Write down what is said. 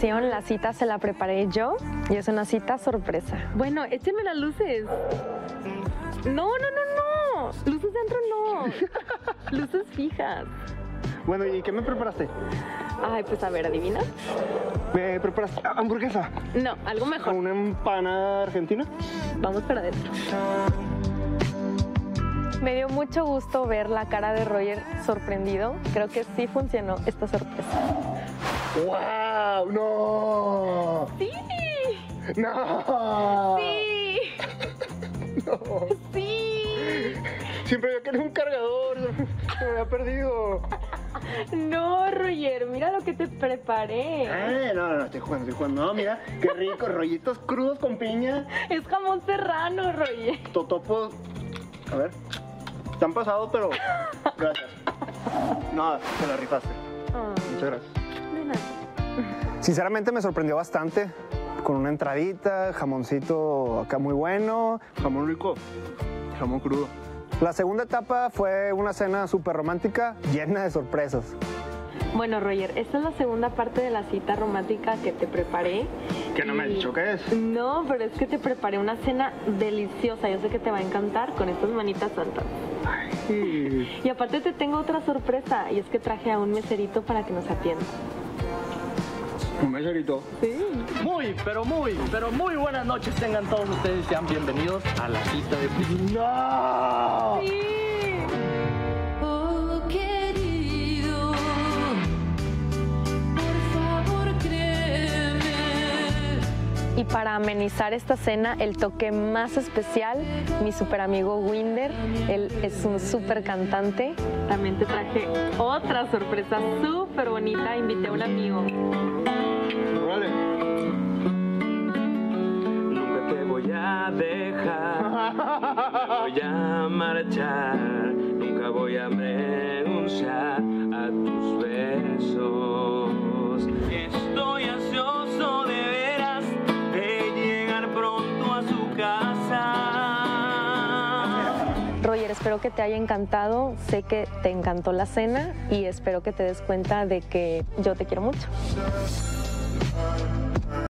ocasión la cita se la preparé yo y es una cita sorpresa. Bueno, écheme las luces. No. Luces dentro no. Luces fijas. Bueno, ¿y qué me preparaste? Ay, pues a ver, ¿adivina? ¿Me preparaste hamburguesa? No, algo mejor. ¿Una empanada argentina? Vamos para adentro. Me dio mucho gusto ver la cara de Roger sorprendido. Creo que sí funcionó esta sorpresa. ¡Wow! ¡No! ¡Sí! ¡No! ¡Sí! ¡No! ¡Sí! Siempre había querido un cargador. Se me había perdido. No, Roger, mira lo que te preparé. No, estoy jugando. No, mira, qué rico. Rollitos crudos con piña. Es jamón serrano, Roger. Totopos. A ver. Están pasados, pero gracias. No, te la rifaste. Muchas gracias. De nada. Sinceramente me sorprendió bastante. Con una entradita, jamoncito acá muy bueno. Jamón rico, jamón crudo. La segunda etapa fue una cena súper romántica, llena de sorpresas. Bueno, Roger, esta es la segunda parte de la cita romántica que te preparé. ¿Que no me has dicho qué es? No, pero es que te preparé una cena deliciosa. Yo sé que te va a encantar con estas manitas santas. Ay. Y aparte te tengo otra sorpresa, y es que traje a un meserito para que nos atienda. Un meserito. Sí. Pero muy buenas noches tengan todos ustedes. Sean bienvenidos a la cita de Priscila. ¡No! Sí. Oh, querido, por favor, créeme. Y para amenizar esta cena, el toque más especial, mi super amigo Winder. Él es un súper cantante. También te traje otra sorpresa súper bonita. Invité a un amigo. Órale. Nunca te voy a dejar, nunca voy a marchar, nunca voy a renunciar a tus besos. Estoy ansioso de veras de llegar pronto a su casa. Roger, espero que te haya encantado. Sé que te encantó la cena y espero que te des cuenta de que yo te quiero mucho.